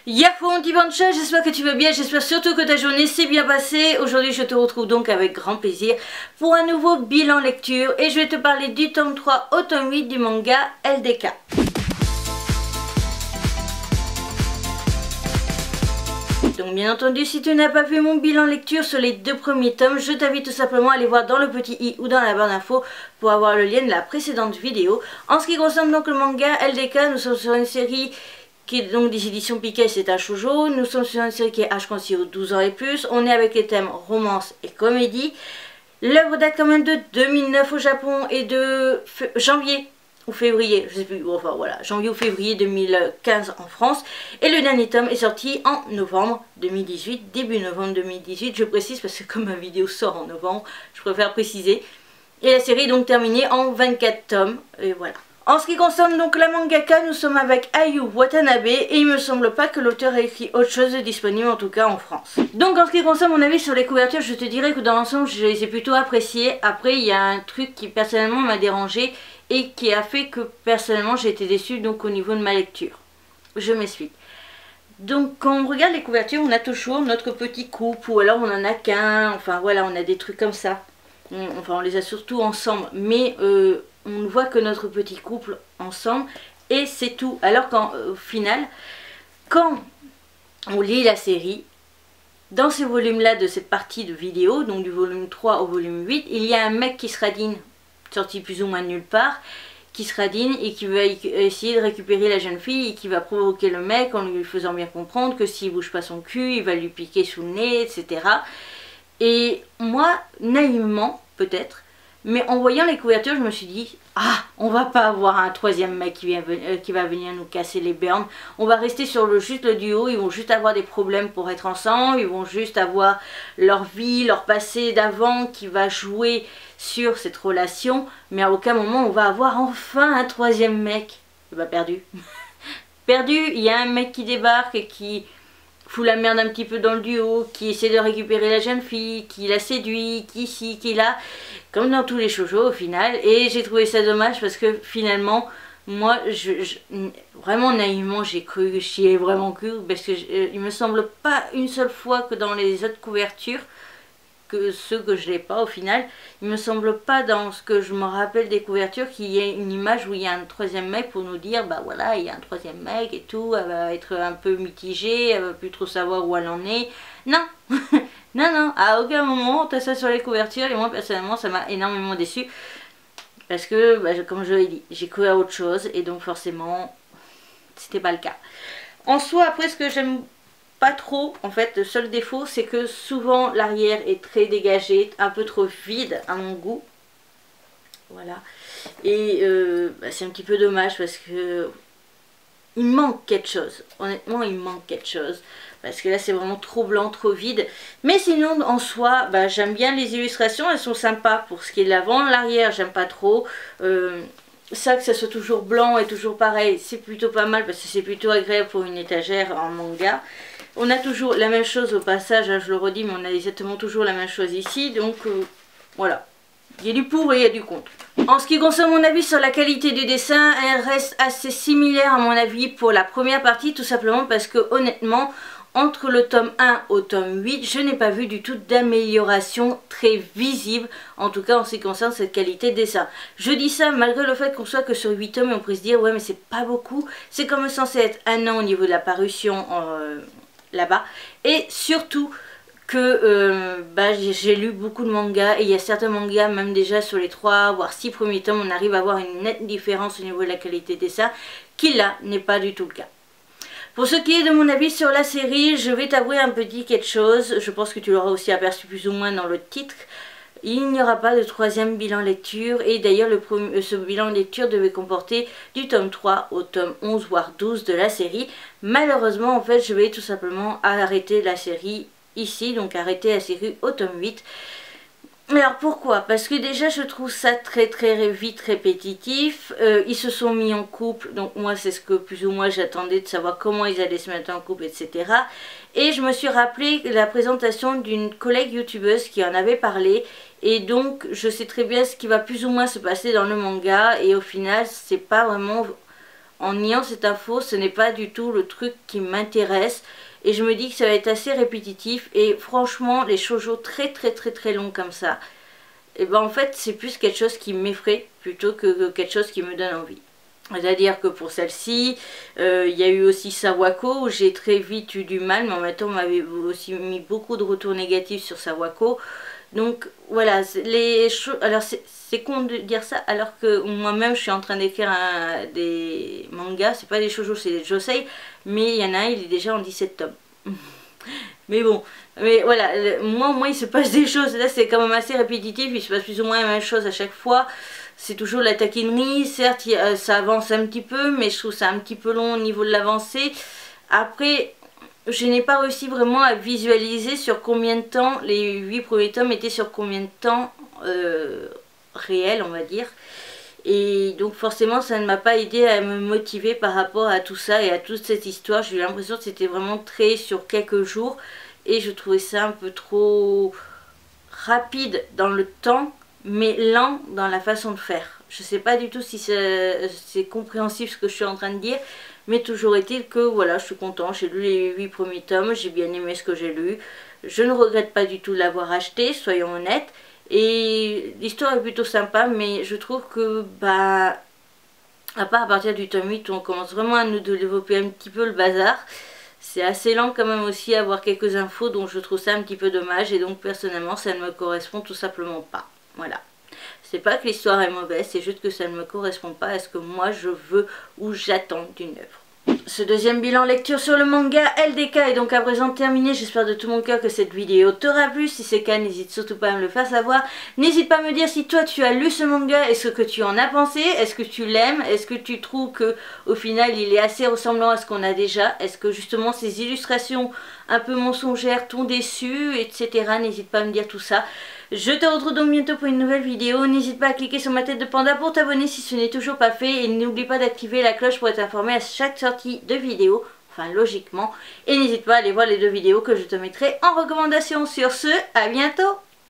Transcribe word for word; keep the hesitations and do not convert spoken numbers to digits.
Yahoo Anti-Bancha, j'espère que tu vas bien, j'espère surtout que ta journée s'est bien passée. Aujourd'hui je te retrouve donc avec grand plaisir pour un nouveau bilan lecture et je vais te parler du tome trois au tome huit du manga L D K. Donc bien entendu, si tu n'as pas vu mon bilan lecture sur les deux premiers tomes, je t'invite tout simplement à aller voir dans le petit i ou dans la barre d'infos pour avoir le lien de la précédente vidéo. En ce qui concerne donc le manga L D K, nous sommes sur une série qui est donc des éditions Piquet, c'est un shoujo. Nous sommes sur une série qui est H Consio douze ans et plus. On est avec les thèmes romance et comédie. L'œuvre date quand même de deux mille neuf au Japon et de janvier ou février, je sais plus, enfin voilà, janvier ou février deux mille quinze en France. Et le dernier tome est sorti en novembre deux mille dix-huit, début novembre deux mille dix-huit, je précise parce que comme ma vidéo sort en novembre, je préfère préciser. Et la série est donc terminée en vingt-quatre tomes, et voilà. En ce qui concerne donc la mangaka, nous sommes avec Ayu Watanabe et il me semble pas que l'auteur ait écrit autre chose de disponible, en tout cas en France. Donc en ce qui concerne mon avis sur les couvertures, je te dirais que dans l'ensemble je les ai plutôt appréciées. Après il y a un truc qui personnellement m'a dérangé et qui a fait que personnellement j'ai été déçue donc au niveau de ma lecture. Je m'explique. Donc quand on regarde les couvertures, on a toujours notre petit couple ou alors on en a qu'un, enfin voilà, on a des trucs comme ça. On, enfin on les a surtout ensemble, mais euh, on ne voit que notre petit couple ensemble et c'est tout. Alors qu'au euh, final, quand on lit la série, dans ces volumes-là de cette partie de vidéo, donc du volume trois au volume huit, il y a un mec qui se radine, sorti plus ou moins de nulle part, qui se radine et qui va essayer de récupérer la jeune fille et qui va provoquer le mec en lui faisant bien comprendre que s'il bouge pas son cul, il va lui piquer sous le nez, et cetera. Et moi, naïvement, peut-être, mais en voyant les couvertures, je me suis dit, ah, on va pas avoir un troisième mec qui, vient, euh, qui va venir nous casser les burnes. On va rester sur le juste le duo, ils vont juste avoir des problèmes pour être ensemble, ils vont juste avoir leur vie, leur passé d'avant qui va jouer sur cette relation. Mais à aucun moment on va avoir enfin un troisième mec. Et bah perdu. Perdu, il y a un mec qui débarque et qui fout la merde un petit peu dans le duo, qui essaie de récupérer la jeune fille, qui la séduit, qui ci, qui là, comme dans tous les shoujo au final. Et j'ai trouvé ça dommage parce que finalement, moi, je, je vraiment naïvement, j'ai cru, j'y ai vraiment cru, parce que je, il me semble pas une seule fois que dans les autres couvertures, que ceux que je n'ai pas au final, il me semble pas dans ce que je me rappelle des couvertures qu'il y ait une image où il y a un troisième mec pour nous dire bah voilà il y a un troisième mec et tout, elle va être un peu mitigée, elle va plus trop savoir où elle en est. Non, non, non, à aucun moment t'as ça sur les couvertures et moi personnellement ça m'a énormément déçu parce que bah, comme je l'ai dit, j'ai cru à autre chose et donc forcément c'était pas le cas. En soi après ce que j'aime pas trop, en fait, le seul défaut c'est que souvent l'arrière est très dégagé, un peu trop vide à mon goût. Voilà. Et euh, bah, c'est un petit peu dommage parce que il manque quelque chose. Honnêtement, il manque quelque chose. Parce que là, c'est vraiment trop blanc, trop vide. Mais sinon, en soi, bah, j'aime bien les illustrations. Elles sont sympas pour ce qui est de l'avant. L'arrière, j'aime pas trop. Euh, ça, que ça soit toujours blanc et toujours pareil, c'est plutôt pas mal parce que c'est plutôt agréable pour une étagère en manga. On a toujours la même chose au passage, hein, je le redis, mais on a exactement toujours la même chose ici. Donc, euh, voilà. Il y a du pour et il y a du contre. En ce qui concerne mon avis sur la qualité du dessin, elle reste assez similaire à mon avis pour la première partie, tout simplement parce que honnêtement, entre le tome un au tome huit, je n'ai pas vu du tout d'amélioration très visible, en tout cas en ce qui concerne cette qualité de dessin. Je dis ça malgré le fait qu'on soit que sur huit tomes et on pourrait se dire ouais mais c'est pas beaucoup, c'est comme censé être un an au niveau de la parution euh, là-bas, et surtout que euh, bah, j'ai lu beaucoup de mangas et il y a certains mangas même déjà sur les trois voire six premiers tomes on arrive à voir une nette différence au niveau de la qualité de dessin qui là n'est pas du tout le cas. Pour ce qui est de mon avis sur la série, je vais t'avouer un petit quelque chose, je pense que tu l'auras aussi aperçu plus ou moins dans le titre. Il n'y aura pas de troisième bilan lecture et d'ailleurs ce bilan lecture devait comporter du tome trois au tome onze voire douze de la série. Malheureusement en fait je vais tout simplement arrêter la série ici, donc arrêter la série au tome huit. Alors pourquoi? Parce que déjà je trouve ça très très vite répétitif, euh, ils se sont mis en couple, donc moi c'est ce que plus ou moins j'attendais de savoir comment ils allaient se mettre en couple, et cetera. Et je me suis rappelé la présentation d'une collègue youtubeuse qui en avait parlé, et donc je sais très bien ce qui va plus ou moins se passer dans le manga, et au final c'est pas vraiment en niant cette info, ce n'est pas du tout le truc qui m'intéresse. Et je me dis que ça va être assez répétitif. Et franchement, les shoujo très très très très longs comme ça, et ben en fait c'est plus quelque chose qui m'effraie plutôt que quelque chose qui me donne envie. C'est-à-dire que pour celle-ci, euh, il y a eu aussi Sawako où j'ai très vite eu du mal, mais en même temps on m'avait aussi mis beaucoup de retours négatifs sur Sawako. Donc voilà, les choses. Alors c'est con de dire ça, alors que moi-même je suis en train d'écrire des mangas, c'est pas des shoujo, c'est des josei, mais il y en a un, il est déjà en dix-sept tomes. Mais bon, mais voilà, moi au moins il se passe des choses, là c'est quand même assez répétitif, il se passe plus ou moins la même chose à chaque fois. C'est toujours la taquinerie, certes ça avance un petit peu, mais je trouve ça un petit peu long au niveau de l'avancée. Après, je n'ai pas réussi vraiment à visualiser sur combien de temps, les huit premiers tomes étaient sur combien de temps euh, réel on va dire. Et donc forcément ça ne m'a pas aidé à me motiver par rapport à tout ça et à toute cette histoire. J'ai eu l'impression que c'était vraiment très sur quelques jours et je trouvais ça un peu trop rapide dans le temps mais lent dans la façon de faire. Je sais pas du tout si c'est compréhensible ce que je suis en train de dire, mais toujours est-il que voilà, je suis contente, j'ai lu les huit premiers tomes, j'ai bien aimé ce que j'ai lu. Je ne regrette pas du tout de l'avoir acheté, soyons honnêtes. Et l'histoire est plutôt sympa, mais je trouve que, bah, à part à partir du tome huit où on commence vraiment à nous développer un petit peu le bazar, c'est assez lent quand même aussi à avoir quelques infos, donc je trouve ça un petit peu dommage, et donc personnellement ça ne me correspond tout simplement pas. Voilà. C'est pas que l'histoire est mauvaise, c'est juste que ça ne me correspond pas à ce que moi je veux ou j'attends d'une œuvre. Ce deuxième bilan lecture sur le manga L D K est donc à présent terminé. J'espère de tout mon cœur que cette vidéo t'aura plu. Si c'est le cas, n'hésite surtout pas à me le faire savoir. N'hésite pas à me dire si toi tu as lu ce manga et ce que tu en as pensé. Est-ce que tu l'aimes? Est-ce que tu trouves que au final il est assez ressemblant à ce qu'on a déjà? Est-ce que justement ces illustrations un peu mensongères t'ont déçu, et cetera. N'hésite pas à me dire tout ça. Je te retrouve donc bientôt pour une nouvelle vidéo. N'hésite pas à cliquer sur ma tête de panda pour t'abonner si ce n'est toujours pas fait. Et n'oublie pas d'activer la cloche pour être informé à chaque sortie de vidéo. Enfin, logiquement. Et n'hésite pas à aller voir les deux vidéos que je te mettrai en recommandation. Sur ce, à bientôt!